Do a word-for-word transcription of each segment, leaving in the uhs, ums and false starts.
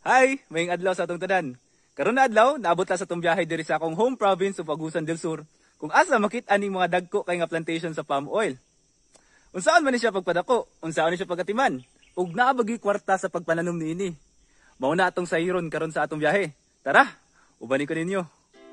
Hi, maying adlaw sa atong tanan. Karon na adlaw, naabot ta sa atong biyahe diri sa akong home province of Agusan del Sur. Kung asa makit-an ning mga dagko kay nga plantation sa palm oil. Unsaon man ni siya pagpadako? Unsaon ni siya pagatiman? Ug naa bagi kwarta sa pagpananom niini. Mao na atong sahiron karon sa atong biyahe. Tara, ubani ko ninyo.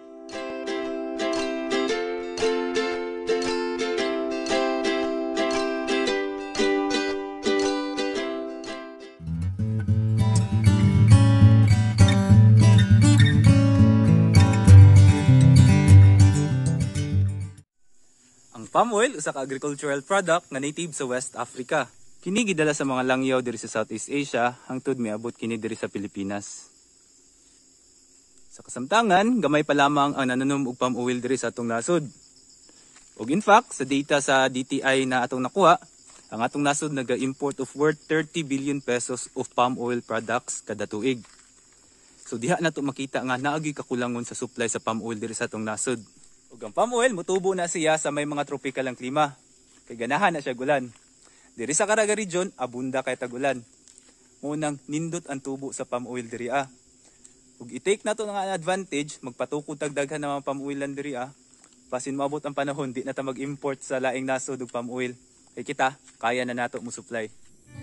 Palm oil usa ka agricultural product nga native sa West Africa. Kini gidala sa mga langyaw diri sa Southeast Asia hangtod miabot kini diri sa Pilipinas. Sa kasamtangan, gamay pa lamang ang nananom og palm oil diri sa atong nasod. Ug in fact, sa data sa D T I na atong nakuha, ang atong nasod naga-import of worth thirty billion pesos of palm oil products kada tuig. So diha nato makita nga naagi kakulangon sa supply sa palm oil diri sa atong nasod. Ug ang palm oil mutubo na siya sa may mga tropical ang klima. Kay ganahan na siya gulan. Diri sa Caraga region, abunda kay tagulan. Munang nindot ang tubo sa palm oil diri ah. Ug i-take nato nga advantage, magpatukod tagdaghan ng mga palm oilan diri ah. Pasin maabot ang panahon di na ta mag-import sa laing nasod og palm oil. Kay kita, kaya na nato mo supply.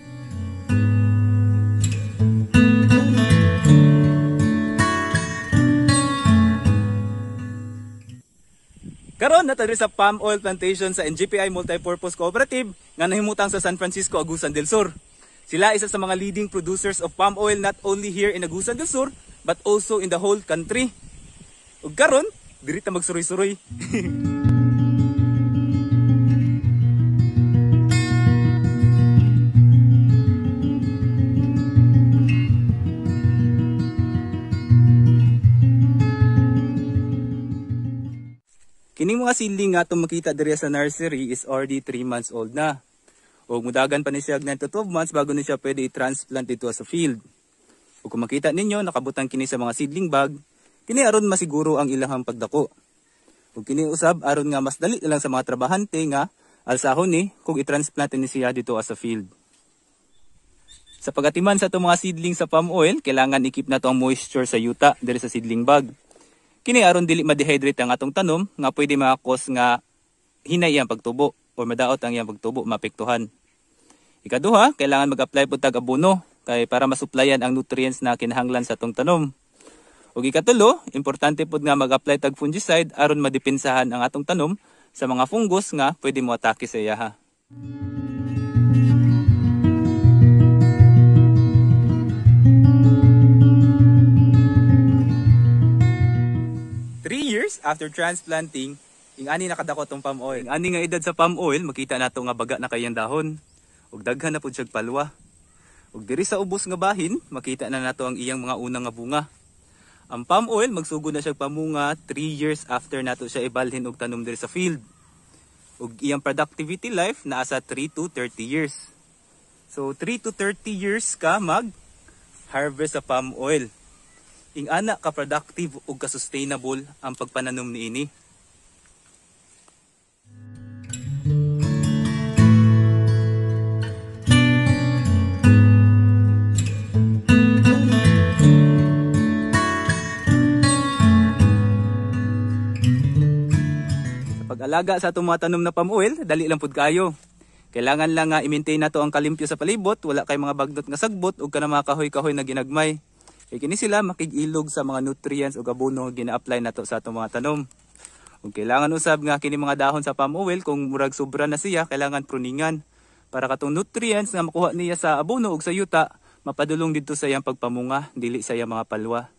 Karon na diri sa palm oil plantation sa N G P I Multipurpose Cooperative nga nahimutang sa San Francisco, Agusan del Sur. Sila isa sa mga leading producers of palm oil not only here in Agusan del Sur but also in the whole country. Ug karon, diri ta magsuroy-suroy. Kining mga seedling nga itong makita diri sa nursery is already three months old na. O mudagan pa ni siya nine to twelve months bago ni siya pwede i-transplant dito sa field. O kung makita ninyo, nakabutang kini sa mga seedling bag, kini aron masiguro ang ilahang pagdako. O kini usab aron nga mas dali lang sa mga trabahante nga alsahon ni kung i-transplant ni siya dito sa field. Sa pagatiman sa itong mga seedling sa palm oil, kailangan i-keep na to ang moisture sa yuta diri sa seedling bag. Kini aron dili ma-dehydrate ang atong tanom nga pwede makakos nga hinay iyang pagtubo o madaot ang iyang pagtubo maapektuhan. Ikaduha, kailangan mag-apply pud tag abono kay para masuplayan ang nutrients na kinahanglan sa atong tanom. Ug ikatulo, importante pud nga mag-apply tag fungicide aron madepensahan ang atong tanom sa mga fungus nga pwede mo atake sa iyaha. Three years after transplanting, ing ani nakadako tong palm oil. Ing ani nga edad sa palm oil, makita nato nga baga na kayang dahon. Ug daghan na pud siyang palwa. Ug diri sa ubos nga bahin, makita na nato ang iyang mga unang nga bunga. Ang palm oil magsugod na siya pamunga three years after nato siya ibalhin og tanom diri sa field. Ug iyang productivity life naa sa three to thirty years. So three to thirty years ka mag harvest sa palm oil. Ing ana ka productive ug ka sustainable ang pagpananom niini. Sa pag-alaga sa atong mga tanom na palm oil, dali lang pud kayo. Kailangan lang nga i-maintain nato ang kalimpyo sa palibot, wala kay mga bagnot nga sagbot ug kana mga kahoy-kahoy na ginagmay. Kaya kini sila makig-ilog sa mga nutrients o abono nga gina-apply nato sa atong mga tanom. Kung kailangan usab nga kini mga dahon sa palm oil, kung murag sobra na siya, kailangan pruningan. Para katong nutrients nga makuha niya sa abono o sa yuta, mapadulong dito sa iyang pagpamunga, dili sa iyang mga palwa.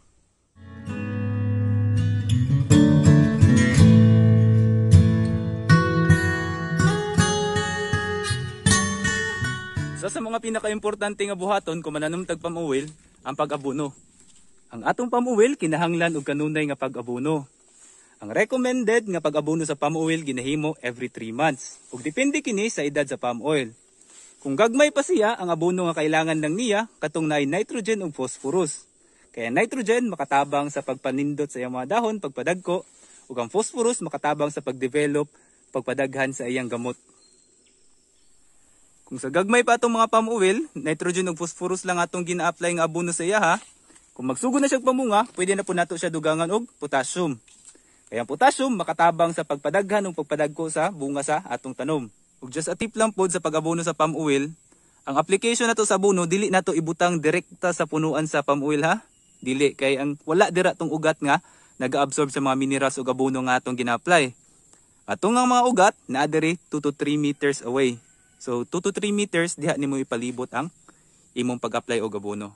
So sa mga pinaka-importante nga buhaton kung mananom tag palm oil, ang pag-abono. Ang atong palm oil kinahanglan og kanunay nga pag-abono. Ang recommended nga pag-abono sa palm oil ginahimo every three months. Ug depende kini sa edad sa palm oil. Kung gagmay pa siya, ang abono nga kailangan lang niya katong naay nitrogen ug phosphorus. Kaya nitrogen makatabang sa pagpanindot sa iyang mga dahon, pagpadagko, ug ang phosphorus makatabang sa pagdevelop, pagpadaghan sa iyang gamot. Kung sa gagmay pa atong mga palm oil, nitrogen ug phosphorus lang atong gina-apply nga abono sa iya ha. Kung magsugod na siya pamunga, pwede na po nato siya dugangan og potassium. Kaya ang potassium makatabang sa pagpadaghan ug pagpadagko sa bunga sa atong tanom. Ug just a tip lang pod sa pag-abono sa palm oil, ang application nato sa abono dili nato ibutang direkta sa punuan sa palm oil ha. Dili kay ang wala dira tong ugat nga naga-absorb sa mga minerals ug abono nga atong gina-apply. Atong nga mga ugat naa diri two to three meters away. So two to three meters diha nimo ipalibot ang imong pag-apply og abono.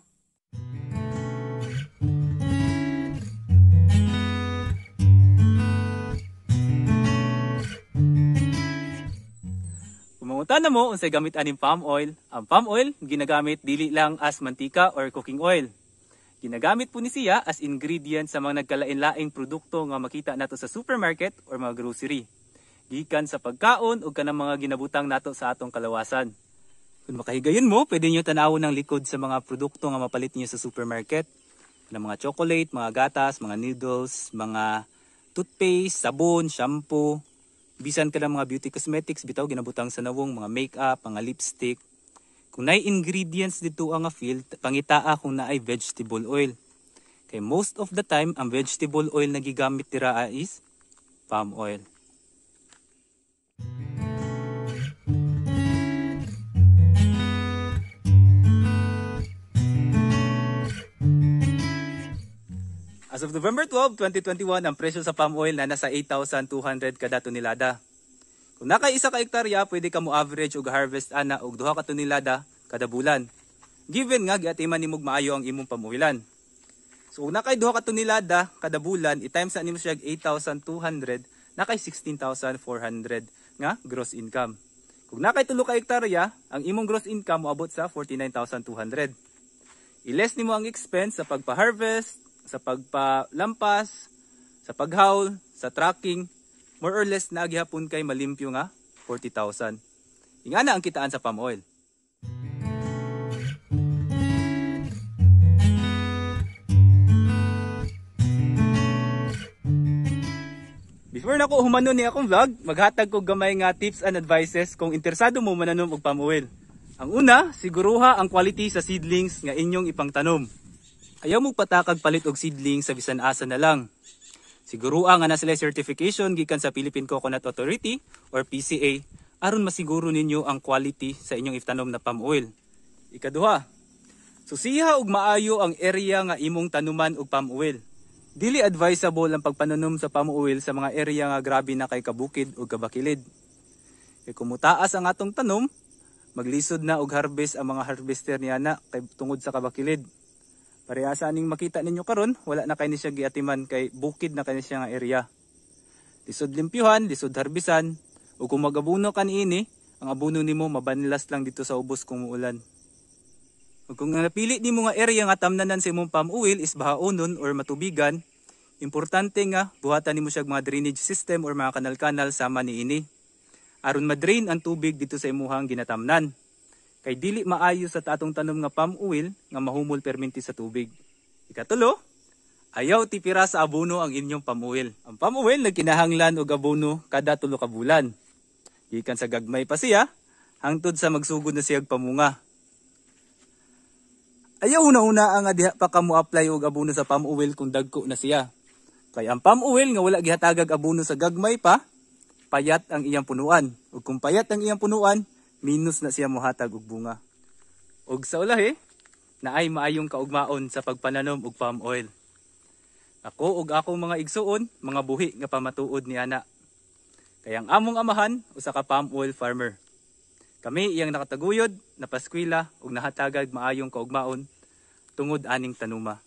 Kumangutan na mo unsay gamit aning palm oil. Ang palm oil ginagamit dili lang as mantika or cooking oil. Ginagamit po ni siya as ingredient sa mga nagkalain-laing produkto nga makita nato sa supermarket or mga grocery. Gikan sa pagkaon o kanang mga ginabutang nato sa atong kalawasan. Kung makahigayon mo, pwede nyo tanawon ng likod sa mga produkto nga mapalit niyo sa supermarket. Na mga chocolate, mga gatas, mga noodles, mga toothpaste, sabon, shampoo. Bisan ka ng mga beauty cosmetics, bitaw ginabutang sa nawong, mga makeup, mga lipstick. Kung naay ingredients dito ang field, pangitaa kung naay vegetable oil. Kay most of the time, ang vegetable oil na gigamit tira is palm oil. As of November twelfth, twenty twenty-one, ang presyo sa palm oil na nasa eight thousand two hundred kada tonelada. Kung naka isa ka hektarya, pwede ka mo average og harvest ana og duha ka tonelada kada bulan. Given nga giatiman nimog maayo ang imong pamuwilan. So kung nakay duha ka tonelada kada bulan, i-times na nimo siya eight thousand two hundred, nakay sixteen thousand four hundred nga gross income. Kung nakay tulo ka hektarya, ang imong gross income moabot sa forty-nine thousand two hundred. I-less nimo ang expense sa pagpa-harvest, sa pagpalampas, sa paghaul, sa tracking, more or less na gihapon kay malimpyo nga forty thousand. Ingana ang kitaan sa palm oil. Before na ko humanon ni akong vlog, maghatag ko gamay nga tips and advices kung interesado mo mananom og palm oil. Ang una, siguruha ang quality sa seedlings nga inyong ipangtanom. Ayaw mo patakag palit og seedling sa bisan asa na lang. Sigurua nga na sila certification gikan sa Philippine Coconut Authority or P C A aron masiguro ninyo ang quality sa inyong iftanom na palm oil. Ikaduha, susiha og maayo ang area nga imong tanuman og palm oil. Dili advisable ang pagpananom sa palm oil sa mga area nga grabe na kay kabukid o kabakilid. Kay kung mutaas ang atong tanom, maglisod na og harvest ang mga harvester niya na kay tungod sa kabakilid. Parehasa aning makita ninyo karon, wala na kay ni siya giatiman kay bukid na kay siya nga area. Lisod limpyuhan, lisod harbisan, ug kung magabuno ka niini, ang abono nimo mabanlas lang dito sa ubos kung muulan. Ug kung napili nimo nga area nga tamnanan sa imong palm oil is bahaonon or matubigan, importante nga buhatan nimo siya mga drainage system or mga kanal-kanal sama niini. Aron ma-drain ang tubig dito sa imuhang ginatamnan. Kay dili maayo sa tatong tanom nga palm oil nga mahumol perminti sa tubig. Ikatulo, ayaw tipira sa abono ang inyong palm oil. Ang palm oil nagkinahanglan og abono kada tulo ka bulan. Gikan sa gagmay pa siya, hangtod sa magsugod na siyag pamunga. Ayaw una-una ang diha pa ka mo apply og abono sa palm oil kung dagko na siya. Kay ang palm oil nga wala gihatagag abono sa gagmay pa, payat ang iyang punuan. Ug kung payat ang iyang punuan, minus na siya mohatag og bunga. Og sa ulahi, naay maayong kaugmaon sa pagpananom og palm oil. Ako ug akong mga igsuon, mga buhi nga pamatuod ni ana. Kaya ang among amahan, usa ka palm oil farmer. Kami iyang nakataguyod, napaskwela ug nahatagag maayong kaugmaon tungod aning tanuma.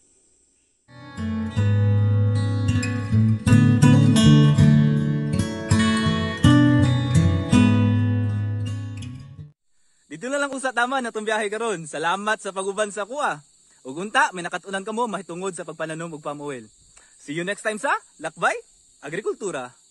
Dito na lang usa tama na itong biyahe karon. Salamat sa paguban sa kuha. Ug unta, may nakatunan ka mo mahitungod sa pagpananom og palm oil. See you next time sa Lakbay Agrikultura.